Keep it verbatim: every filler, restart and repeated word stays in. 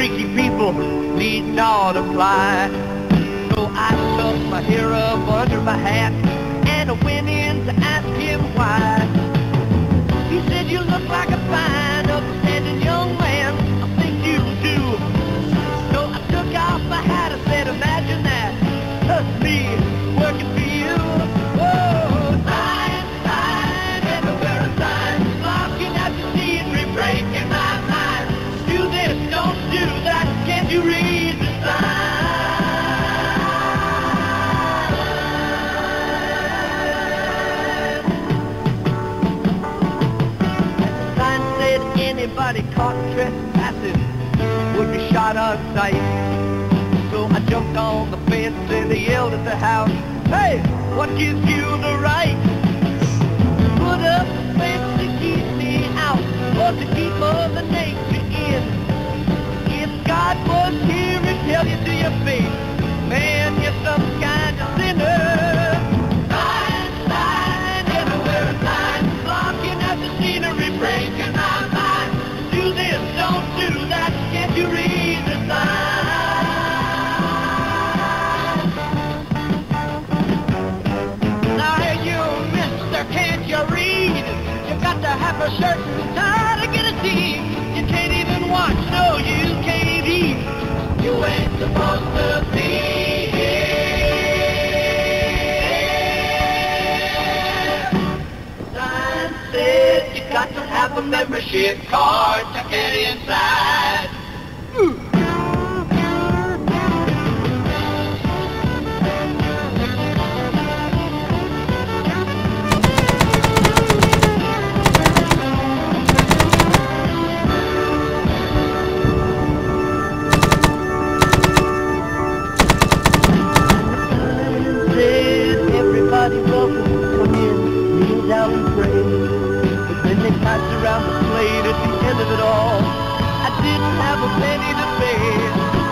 freaky people need not apply. So I tucked my hair up under my hat and I went in to ask him why. He said, you look like a fine, upstanding young man. I think you do. So I took off my hat. I said, imagine that. That's me working for you. Whoa, sign, sign, everywhere a sign. Blocking out the scenery, breaking my mind. Do this, don't do that. Can't you read the sign? Anybody caught trespassing would be shot on sight. So I jumped on the fence and I yelled at the house, hey, what gives you the right? Put up a fence to keep me out, or to keep Mother Nature in. If God was here and tell you to your face, man, you're some kind of sinner. Sign, sign, everywhere a sign, blocking out the scenery, breaking my mind. Do this, don't do that, can't you read the sign? Now hey you, mister, can't you read? You got to have a shirt and tie to get a seat. You can't even watch, no, you can't eat. You ain't supposed to be here. Sign said you got to have a membership card to get inside. Ooh. Everybody welcome, come in, kneel down and pray. But then they passed around the plate at the end of it all. I didn't have a penny to pay.